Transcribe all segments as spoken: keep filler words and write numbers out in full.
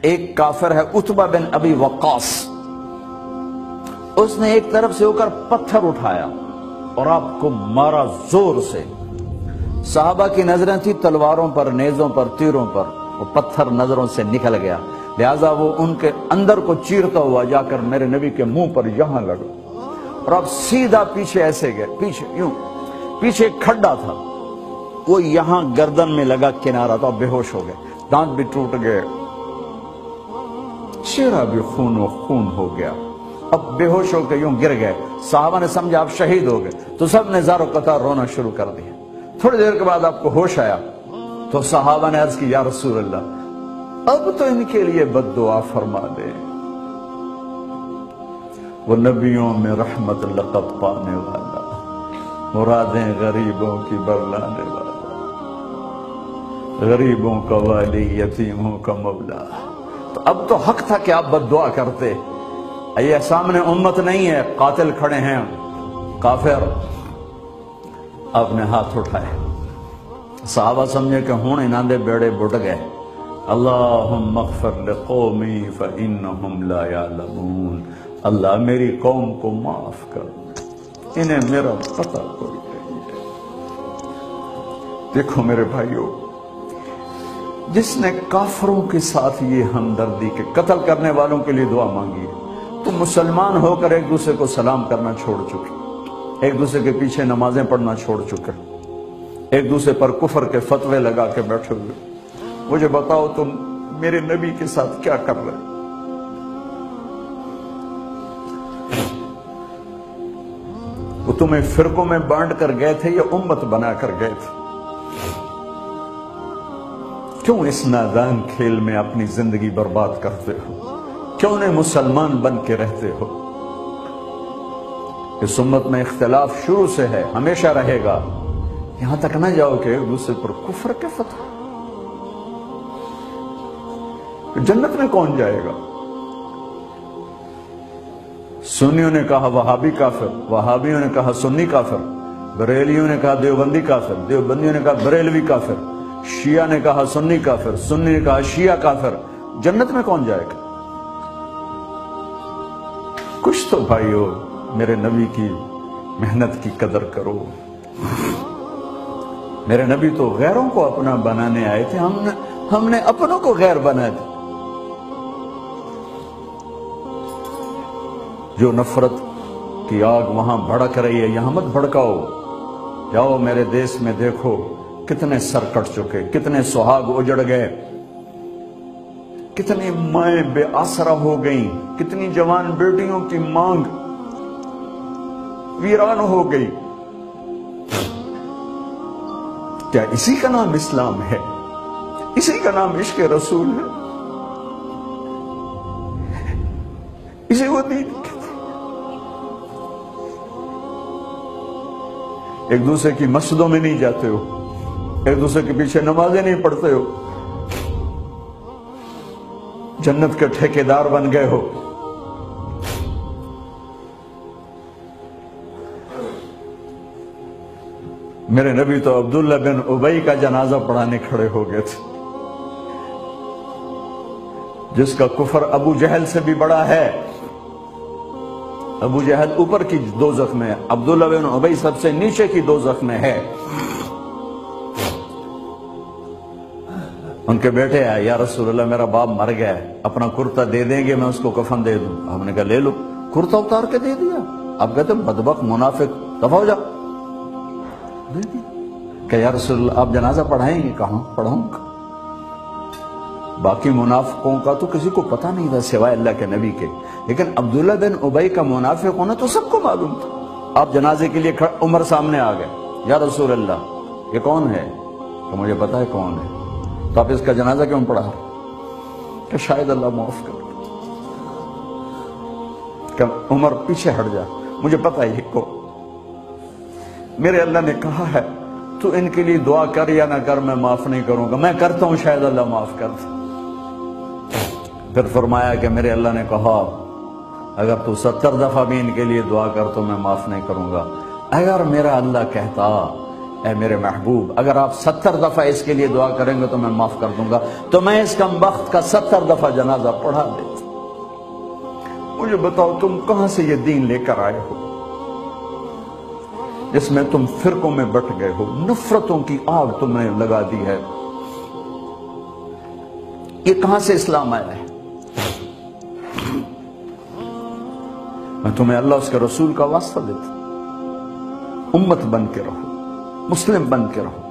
ایک کافر ہے عتبہ بن ابی وقاص، اس نے ایک طرف سے ہو کر پتھر اٹھایا اور آپ کو مارا زور سے۔ صحابہ کی نظریں تھی تلواروں پر، نیزوں پر، تیروں پر، وہ پتھر نظروں سے نکل گیا، لہذا وہ ان کے اندر کو چیرتا ہوا جا کر میرے نبی کے منہ پر یہاں لگا، اور آپ سیدھا پیچھے ایسے گئے، پیچھے یوں، پیچھے ایک کھڈا تھا، وہ یہاں گردن میں لگا کنارہ تھا، بے ہوش ہو گئے، دانت بھی ٹوٹ گئے، چہرہ بھی خون و خون ہو گیا، اب بے ہوش ہو کے یوں گر گئے۔ صحابہ نے سمجھا آپ شہید ہو گئے تو سب نے زار و قطار رونا شروع کر دیا۔ تھوڑی دیر کے بعد آپ کو ہوش آیا تو صحابہ نے عرض کی یا رسول اللہ اب تو ان کے لیے بد دعا فرما دے، وہ نبیوں میں رحمت لقب پانے والا، مرادیں غریبوں کی برلانے والا، غریبوں کا والی، یتیموں کا مولا۔ تو اب تو حق تھا کہ آپ بد دعا کرتے۔ یہ سامنے امت نہیں ہے، قاتل کھڑے ہیں، کافر۔ آپ نے ہاتھ اٹھائے، صحابہ سمجھے کہ ہوں انہاں دے بیڑے بڑھ گئے۔ اللہم اغفر لقومی فإنہم لا یعلمون، اللہ میری قوم کو معاف کر، انہیں میرا پتہ کوئی نہیں ہے۔ دیکھو میرے بھائیو، جس نے کافروں کے ساتھ یہ ہمدردی کے قتل کرنے والوں کے لیے دعا مانگی ہے، تو مسلمان ہو کر ایک دوسرے کو سلام کرنا چھوڑ چکے، ایک دوسرے کے پیچھے نمازیں پڑھنا چھوڑ چکے، ایک دوسرے پر کفر کے فتوے لگا کے بیٹھے ہوئے۔ مجھے بتاؤ تم میرے نبی کے ساتھ کیا کر رہے؟ وہ تمہیں فرقوں میں بانٹ کر گئے تھے یا امت بنا کر گئے تھے؟ کیوں اس نادان کھیل میں اپنی زندگی برباد کرتے ہو؟ کیوں نہیں مسلمان بن کے رہتے ہو؟ اس امت میں اختلاف شروع سے ہے، ہمیشہ رہے گا، یہاں تک نہ جاؤ کہ ایک دوسرے پر کفر کے فتح۔ جنت میں کون جائے گا؟ سنیوں نے کہا وہابی کافر، وہابیوں نے کہا سنی کافر، بریلیوں نے کہا دیوبندی کافر، دیوبندیوں نے کہا بریلوی کافر، شیعہ نے کہا سنی کافر، سنی نے کہا شیعہ کافر۔ جنت میں کون جائے گا؟ کچھ تو بھائیو میرے نبی کی محنت کی قدر کرو۔ میرے نبی تو غیروں کو اپنا بنانے آئے تھے، ہم نے ہم نے اپنوں کو غیر بنا دیا۔ جو نفرت کی آگ وہاں بھڑک رہی ہے یہاں مت بھڑکاؤ۔ جاؤ میرے دیس میں دیکھو کتنے سر کٹ چکے، کتنے سہاگ اجڑ گئے، کتنی مائیں بے آسرا ہو گئیں، کتنی جوان بیٹیوں کی مانگ ویران ہو گئی۔ کیا اسی کا نام اسلام ہے؟ اسی کا نام عشق رسول ہے؟ اسے وہ دین کہتے ہیں؟ ایک دوسرے کی مسجدوں میں نہیں جاتے ہو، ایک دوسرے کے پیچھے نمازیں نہیں پڑھتے ہو، جنت کے ٹھیکیدار بن گئے ہو۔ میرے نبی تو عبداللہ بن ابی کا جنازہ پڑھانے کھڑے ہو گئے تھے، جس کا کفر ابو جہل سے بھی بڑا ہے۔ ابو جہل اوپر کی دوزخ میں ہے، عبداللہ بن ابی سب سے نیچے کی دوزخ میں ہے۔ ان کے بیٹے آئے، یا رسول اللہ میرا باپ مر گیا ہے، اپنا کرتا دے دیں گے میں اس کو کفن دے دوں؟ ہم نے کہا لے لو، کرتا اتار کے دے دیا۔ آپ کہتے ہیں بدبخت منافق، دفع ہو جا، دے دیا۔ کہ یا رسول اللہ آپ جنازہ پڑھائیں گے؟ کہاں پڑھاؤں گا؟ باقی منافقوں کا تو کسی کو پتہ نہیں تھا سوائے اللہ کے نبی کے، لیکن عبداللہ بن ابی کا منافق ہونا تو سب کو معلوم تھا۔ آپ جنازے کے لیے عمر سامنے آ گئے، یا رسول اللہ یہ کون ہے؟ کہ مجھے پتا ہے کون ہے، تو آپ اس کا جنازہ کیوں پڑھا؟ کہ شاید اللہ معاف کر۔ کہ عمر پیچھے ہٹ جا، مجھے پتا ہے کو میرے اللہ نے کہا ہے تو ان کے لیے دعا کر یا نہ کر میں معاف نہیں کروں گا، میں کرتا ہوں شاید اللہ معاف کر دے۔ پھر فرمایا کہ میرے اللہ نے کہا اگر تو ستر دفعہ بھی ان کے لیے دعا کر تو میں معاف نہیں کروں گا۔ اگر میرا اللہ کہتا اے میرے محبوب اگر آپ ستر دفعہ اس کے لیے دعا کریں گے تو میں معاف کر دوں گا، تو میں اس کم بخت کا ستر دفعہ جنازہ پڑھا دیتا۔ مجھے بتاؤ تم کہاں سے یہ دین لے کر آئے ہو جس میں تم فرقوں میں بٹ گئے ہو، نفرتوں کی آگ تم نے لگا دی ہے، یہ کہاں سے اسلام آیا ہے؟ میں تمہیں اللہ اس کے رسول کا واسطہ دیتا، امت بن کے رہو، مسلم بن کے رہو،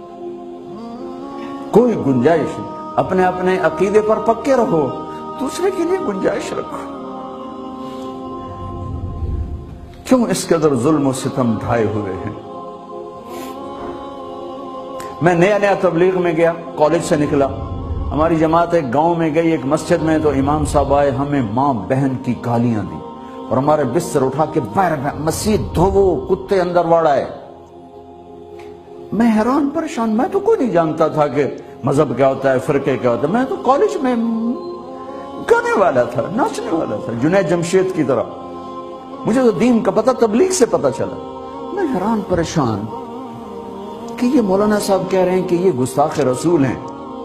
کوئی گنجائش نہیں، اپنے اپنے عقیدے پر پکے رہو، دوسرے کے لیے گنجائش رکھو۔ کیوں اس قدر ظلم و ستم ڈھائے ہوئے ہیں؟ میں نیا نیا تبلیغ میں گیا، کالج سے نکلا، ہماری جماعت ایک گاؤں میں گئی، ایک مسجد میں، تو امام صاحب آئے، ہمیں ماں بہن کی گالیاں دی اور ہمارے بستر اٹھا کے باہر مسجد دھوو، کتے اندر واڑائے۔ میں حیران پریشان، میں تو کوئی نہیں جانتا تھا کہ مذہب کیا ہوتا ہے، فرقے کیا ہوتا ہے، میں تو کالج میں گانے والا تھا، ناچنے والا تھا، جنید جمشید کی طرح، مجھے تو دین کا پتہ تبلیغ سے پتہ چلا۔ میں حیران پریشان کہ یہ مولانا صاحب کہہ رہے ہیں کہ یہ گستاخ رسول ہیں،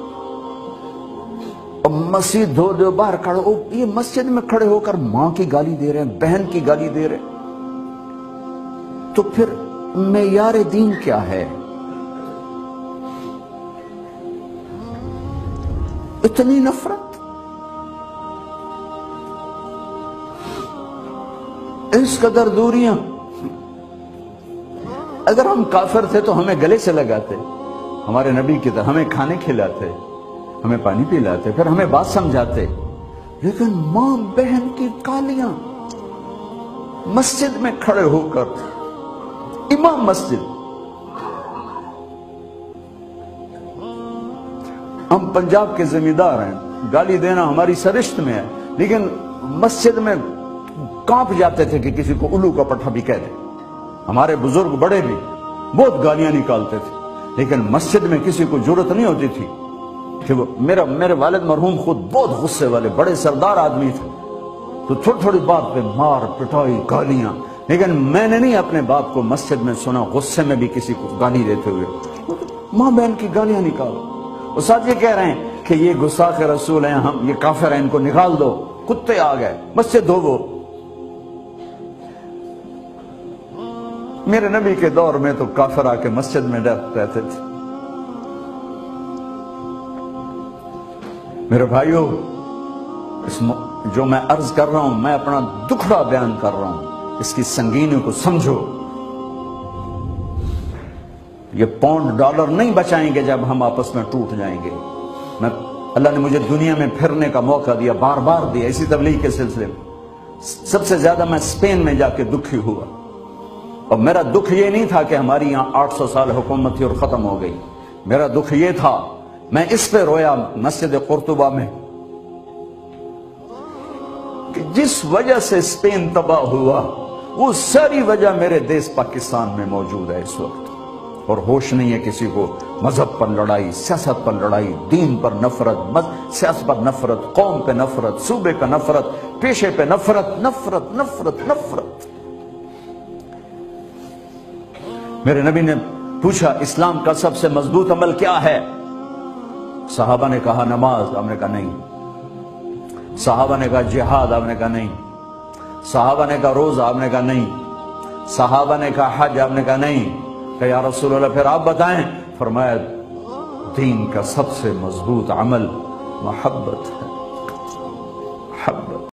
اور مسجد دھو دو، باہر کھڑے ہو، یہ مسجد میں کھڑے ہو کر ماں کی گالی دے رہے ہیں، بہن کی گالی دے رہے ہیں، تو پھر معیار دین کیا ہے؟ اتنی نفرت، اس قدر دوریاں۔ اگر ہم کافر تھے تو ہمیں گلے سے لگاتے، ہمارے نبی کی طرح ہمیں کھانے کھلاتے، ہمیں پانی پلاتے، پھر ہمیں بات سمجھاتے، لیکن ماں بہن کی گالیاں، مسجد میں کھڑے ہو کر، امام مسجد۔ ہم پنجاب کے زمیندار ہیں، گالی دینا ہماری سرشت میں ہے، لیکن مسجد میں کانپ جاتے تھے کہ کسی کو الو کا پٹھا بھی کہہ دیں۔ ہمارے بزرگ بڑے بھی بہت گالیاں نکالتے تھے، لیکن مسجد میں کسی کو جرت نہیں ہوتی تھی کہ وہ میرا میرے والد مرحوم خود بہت غصے والے بڑے سردار آدمی تھے، تو تھوڑی تھوڑی بات پہ مار پٹائی گالیاں، لیکن میں نے نہیں اپنے باپ کو مسجد میں سنا غصے میں بھی کسی کو گالی دیتے ہوئے۔ ماں بہن کی گالیاں نکالو، اور ساتھ یہ کہہ رہے ہیں کہ یہ گستاخ رسول ہیں، ہم یہ کافر ہیں، ان کو نکال دو، کتے آ گئے، مسجد دھوو۔ میرے نبی کے دور میں تو کافر آ کے مسجد میں رہتے تھے۔ میرے بھائیو، اس جو میں عرض کر رہا ہوں، میں اپنا دکھڑا بیان کر رہا ہوں، اس کی سنگینیوں کو سمجھو۔ یہ پاؤنڈ ڈالر نہیں بچائیں گے جب ہم آپس میں ٹوٹ جائیں گے۔ میں اللہ نے مجھے دنیا میں پھرنے کا موقع دیا، بار بار دیا، اسی تبلیغ کے سلسلے میں۔ سب سے زیادہ میں اسپین میں جا کے دکھی ہوا، اور میرا دکھ یہ نہیں تھا کہ ہماری یہاں آٹھ سو سال حکومت تھی اور ختم ہو گئی، میرا دکھ یہ تھا، میں اس پہ رویا مسجد قرطبہ میں کہ جس وجہ سے اسپین تباہ ہوا، وہ ساری وجہ میرے دیس پاکستان میں موجود ہے اس وقت، اور ہوش نہیں ہے کسی کو۔ مذہب پر لڑائی، سیاست پر لڑائی، دین پر نفرت، سیاست پر نفرت، قوم پہ نفرت، صوبے کا نفرت، پیشے پہ نفرت، نفرت نفرت نفرت۔ میرے نبی نے پوچھا اسلام کا سب سے مضبوط عمل کیا ہے؟ صحابہ نے کہا نماز، آپ نے کہا نہیں۔ صحابہ نے کہا جہاد، آپ نے کہا نہیں۔ صحابہ نے کہا روزہ، آپ نے کہا نہیں۔ صحابہ نے کہا حج، آپ نے کہا نہیں۔ کہ یا رسول اللہ پھر آپ بتائیں؟ فرمایا دین کا سب سے مضبوط عمل محبت ہے۔